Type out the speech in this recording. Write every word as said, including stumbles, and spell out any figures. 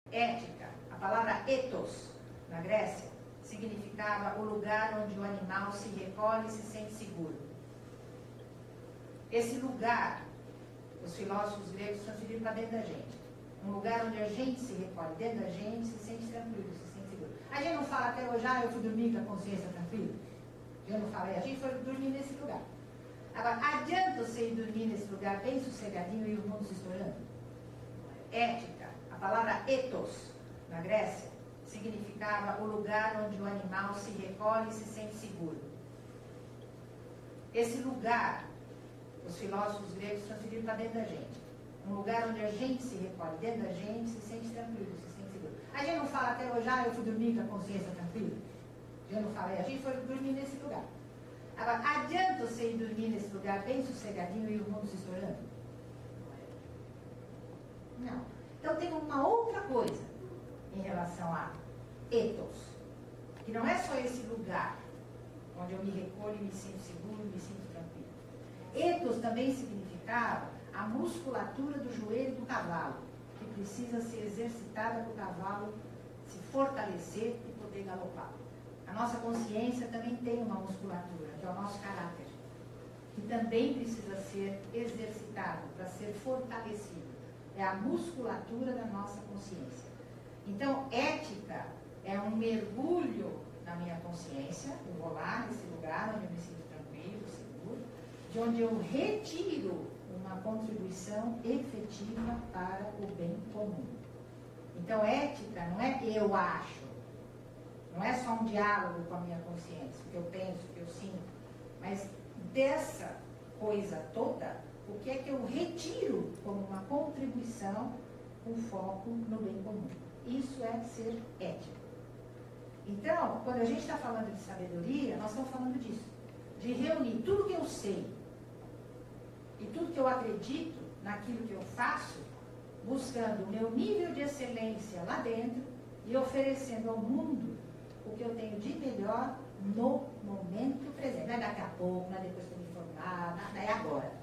Ética, a palavra ethos, na Grécia, significava o lugar onde o animal se recolhe e se sente seguro. Esse lugar, os filósofos gregos transferiram para dentro da gente. Um lugar onde a gente se recolhe dentro da gente, se sente tranquilo, se sente seguro. A gente não fala até hoje, ah, eu fui dormir com a consciência tranquila. Eu não falei, a gente foi dormir nesse lugar. Agora, adianta você ir dormir nesse lugar bem sossegadinho e o mundo se estourando? Ética, a palavra ethos, na Grécia, significava o lugar onde o animal se recolhe e se sente seguro. Esse lugar, os filósofos gregos transferiram para dentro da gente. Um lugar onde a gente se recolhe dentro da gente, se sente tranquilo, se sente seguro. A gente não fala até hoje, ah, eu fui dormir com a consciência tranquila. Eu não falei, a gente foi dormir nesse lugar. Agora, adianta você ir dormir nesse lugar bem sossegadinho e o mundo se estourando? Não. Então tem uma outra coisa em relação a ethos, que não é só esse lugar onde eu me recolho e me sinto seguro, me sinto tranquilo. Ethos também significava a musculatura do joelho do cavalo, que precisa ser exercitada para o cavalo se fortalecer e poder galopar. A nossa consciência também tem uma musculatura, que é o nosso caráter, que também precisa ser exercitado para ser fortalecido. É a musculatura da nossa consciência. Então, ética é um mergulho na minha consciência. Eu vou lá nesse lugar onde eu me sinto tranquilo, seguro, de onde eu retiro uma contribuição efetiva para o bem comum. Então, ética não é eu acho, não é só um diálogo com a minha consciência, o que eu penso, o que eu sinto, mas dessa coisa toda, o que é que eu retiro como uma contribuição com foco no bem comum. Isso é ser ético. Então, quando a gente está falando de sabedoria, nós estamos falando disso, de reunir tudo que eu sei e tudo que eu acredito naquilo que eu faço, buscando o meu nível de excelência lá dentro e oferecendo ao mundo o que eu tenho de melhor no momento presente. Não é daqui a pouco, não é depois que eu me formar, não é agora.